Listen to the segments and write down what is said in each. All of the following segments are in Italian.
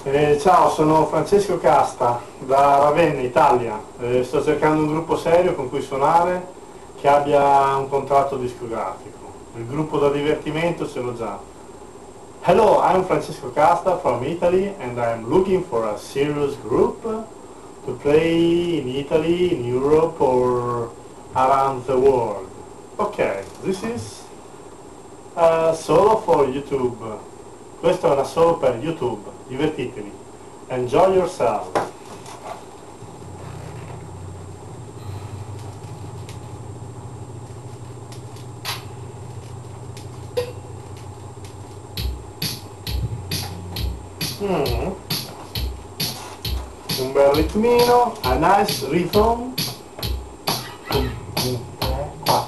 Ciao, sono Francesco Casta da Ravenna, Italia. Sto cercando un gruppo serio con cui suonare che abbia un contratto discografico. Il gruppo da divertimento ce l'ho già. Hello, I'm Francesco Casta from Italy and I'm looking for a serious group to play in Italy, in Europe or around the world. Okay, this is a solo for YouTube. Questo è una solo per YouTube. Divertitevi. Enjoy yourself. Mm. Un bel ritmino, a nice rhythm. 1, 2, 3, 4.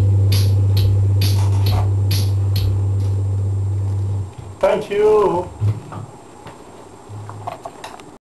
Thank you.